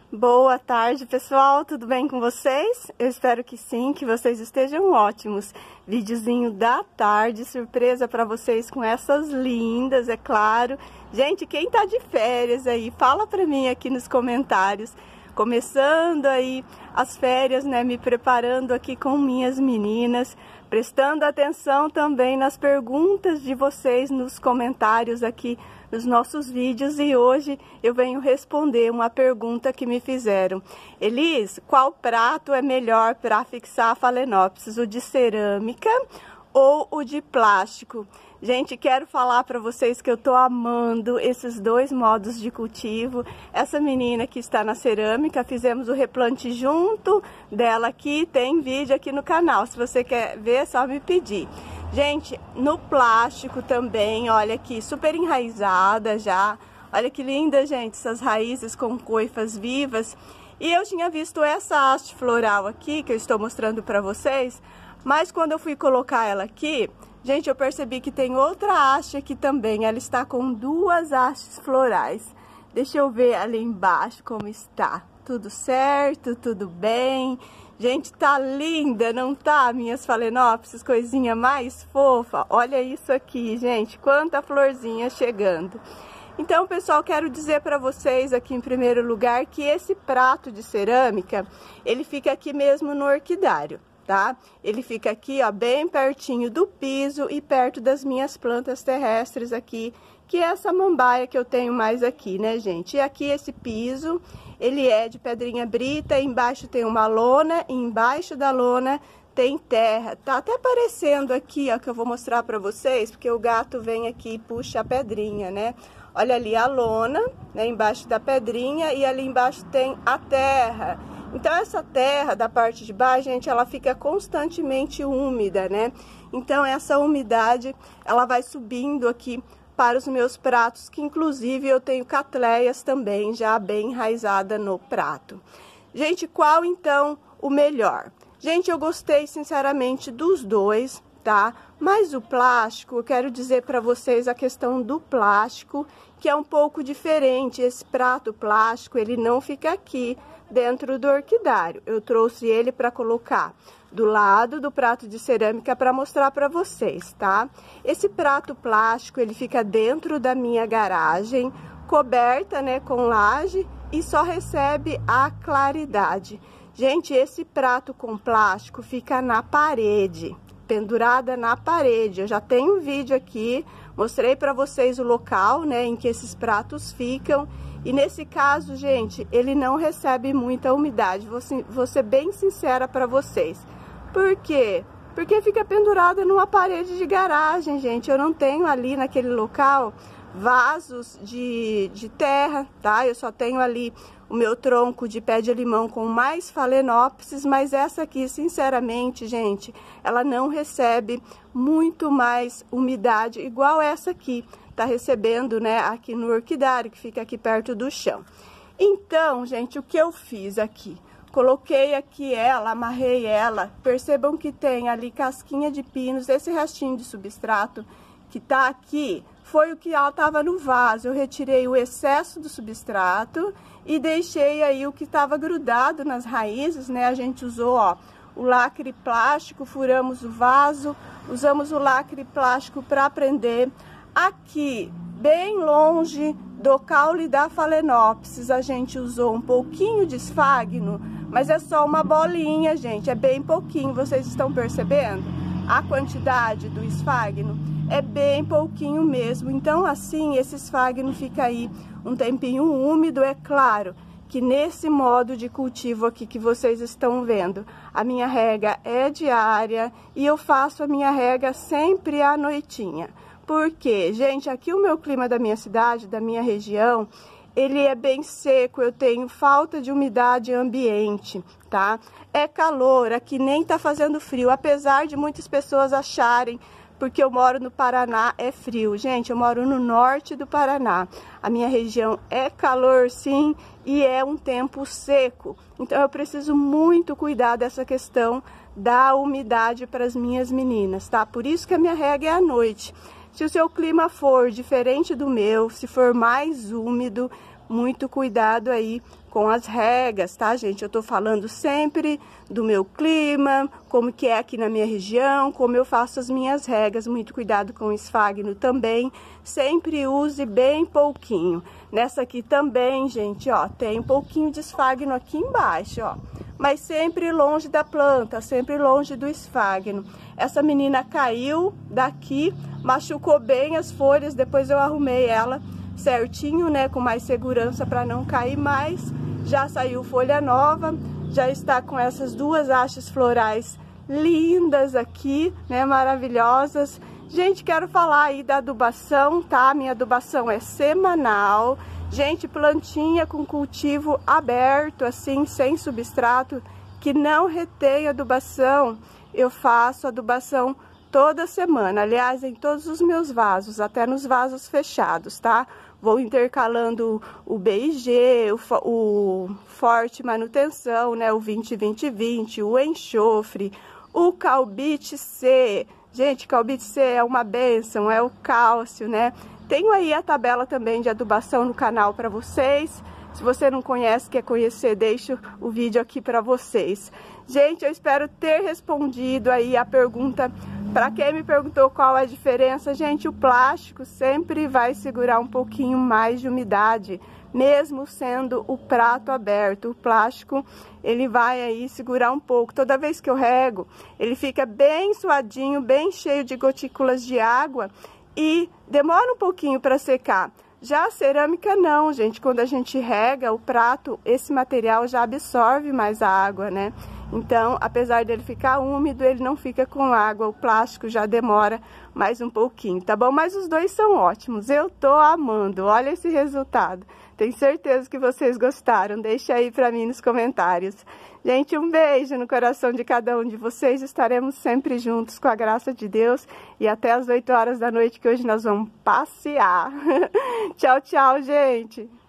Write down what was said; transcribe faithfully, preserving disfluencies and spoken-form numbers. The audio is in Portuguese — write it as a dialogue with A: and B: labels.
A: Boa tarde, pessoal, tudo bem com vocês? Eu espero que sim, que vocês estejam ótimos. Videozinho da tarde, surpresa para vocês com essas lindas, é claro. Gente, quem tá de férias aí, fala para mim aqui nos comentários. Começando aí as férias, né, me preparando aqui com minhas meninas, prestando atenção também nas perguntas de vocês nos comentários aqui nos nossos vídeos, e hoje eu venho responder uma pergunta que me fizeram. Elis, qual prato é melhor para fixar a Phalaenopsis, o de cerâmica ou o de plástico? Gente, quero falar para vocês que eu tô amando esses dois modos de cultivo. Essa menina que está na cerâmica, fizemos o replante junto dela aqui, tem vídeo aqui no canal. Se você quer ver, é só me pedir. Gente, no plástico também, olha aqui, super enraizada já. Olha que linda, gente, essas raízes com coifas vivas. E eu tinha visto essa haste floral aqui, que eu estou mostrando para vocês, mas quando eu fui colocar ela aqui, gente, eu percebi que tem outra haste aqui também. Ela está com duas hastes florais. Deixa eu ver ali embaixo como está. Tudo certo, tudo bem. Gente, tá linda, não tá, minhas Phalaenopsis? Coisinha mais fofa. Olha isso aqui, gente, quanta florzinha chegando. Então, pessoal, quero dizer para vocês aqui em primeiro lugar que esse prato de cerâmica, ele fica aqui mesmo no orquidário, tá? Ele fica aqui, ó, bem pertinho do piso e perto das minhas plantas terrestres aqui, que é essa mambaia que eu tenho mais aqui, né, gente? E aqui esse piso, ele é de pedrinha brita, embaixo tem uma lona, e embaixo da lona tem terra. Tá até parecendo aqui, ó, que eu vou mostrar pra vocês, porque o gato vem aqui e puxa a pedrinha, né? Olha ali a lona, né, embaixo da pedrinha, e ali embaixo tem a terra. Então, essa terra da parte de baixo, gente, ela fica constantemente úmida, né? Então, essa umidade, ela vai subindo aqui para os meus pratos, que inclusive eu tenho catleias também já bem enraizada no prato. Gente, qual então o melhor? Gente, eu gostei sinceramente dos dois, tá? Mas o plástico, eu quero dizer para vocês a questão do plástico, que é um pouco diferente. Esse prato plástico, ele não fica aqui dentro do orquidário. Eu trouxe ele para colocar do lado do prato de cerâmica para mostrar para vocês, tá? Esse prato plástico, ele fica dentro da minha garagem, coberta, né, com laje, e só recebe a claridade. Gente, esse prato com plástico fica na parede, pendurada na parede. Eu já tenho um vídeo aqui, mostrei para vocês o local, né, em que esses pratos ficam. E nesse caso, gente, ele não recebe muita umidade. Vou, vou ser bem sincera para vocês. Por quê? Porque fica pendurada numa parede de garagem, gente. Eu não tenho ali naquele local vasos de, de terra, tá? Eu só tenho ali o meu tronco de pé de limão com mais Phalaenopsis, mas essa aqui, sinceramente, gente, ela não recebe muito mais umidade, igual essa aqui tá recebendo, né, aqui no orquidário, que fica aqui perto do chão. Então, gente, o que eu fiz aqui? Coloquei aqui ela, amarrei ela. Percebam que tem ali casquinha de pinos. Esse restinho de substrato que tá aqui foi o que ela tava no vaso. Eu retirei o excesso do substrato e deixei aí o que tava grudado nas raízes, né? A gente usou, ó, o lacre plástico, furamos o vaso, usamos o lacre plástico para prender. Aqui, bem longe do caule da Phalaenopsis, a gente usou um pouquinho de esfagno, mas é só uma bolinha, gente, é bem pouquinho. Vocês estão percebendo? A quantidade do esfagno é bem pouquinho mesmo. Então, assim, esse esfagno fica aí um tempinho úmido. É claro que nesse modo de cultivo aqui que vocês estão vendo, a minha rega é diária e eu faço a minha rega sempre à noitinha. Porque, gente, aqui o meu clima da minha cidade, da minha região, ele é bem seco, eu tenho falta de umidade ambiente, tá? É calor, aqui nem tá fazendo frio, apesar de muitas pessoas acharem, porque eu moro no Paraná, é frio. Gente, eu moro no norte do Paraná. A minha região é calor, sim, e é um tempo seco. Então, eu preciso muito cuidar dessa questão da umidade para as minhas meninas, tá? Por isso que a minha rega é à noite. Se o seu clima for diferente do meu, se for mais úmido, muito cuidado aí com as regas, tá, gente? Eu tô falando sempre do meu clima, como que é aqui na minha região, como eu faço as minhas regas. Muito cuidado com o esfagno também. Sempre use bem pouquinho. Nessa aqui também, gente, ó, tem um pouquinho de esfagno aqui embaixo, ó. Mas sempre longe da planta, sempre longe do esfagno. Essa menina caiu daqui, machucou bem as folhas, depois eu arrumei ela certinho, né, com mais segurança para não cair mais. Já saiu folha nova, já está com essas duas hastes florais lindas aqui, né, maravilhosas. Gente, quero falar aí da adubação, tá? Minha adubação é semanal. Gente, plantinha com cultivo aberto, assim, sem substrato, que não retém adubação, eu faço adubação toda semana. Aliás, em todos os meus vasos, até nos vasos fechados, tá? Vou intercalando o B I G, o, o Forte Manutenção, né? O vinte vinte vinte, o Enxofre, o Calbite C. Gente, Calbite C é uma bênção, é o cálcio, né? Tenho aí a tabela também de adubação no canal para vocês. Se você não conhece, quer conhecer, deixo o vídeo aqui para vocês. Gente, eu espero ter respondido aí a pergunta. Para quem me perguntou qual é a diferença, gente, o plástico sempre vai segurar um pouquinho mais de umidade, mesmo sendo o prato aberto. O plástico, ele vai aí segurar um pouco. Toda vez que eu rego, ele fica bem suadinho, bem cheio de gotículas de água e demora um pouquinho para secar. Já a cerâmica não, gente. Quando a gente rega o prato, esse material já absorve mais a água, né? Então, apesar dele ficar úmido, ele não fica com água. O plástico já demora mais um pouquinho, tá bom? Mas os dois são ótimos. Eu tô amando. Olha esse resultado. Tenho certeza que vocês gostaram. Deixa aí pra mim nos comentários. Gente, um beijo no coração de cada um de vocês. Estaremos sempre juntos com a graça de Deus. E até às oito horas da noite, que hoje nós vamos passear. Tchau, tchau, gente!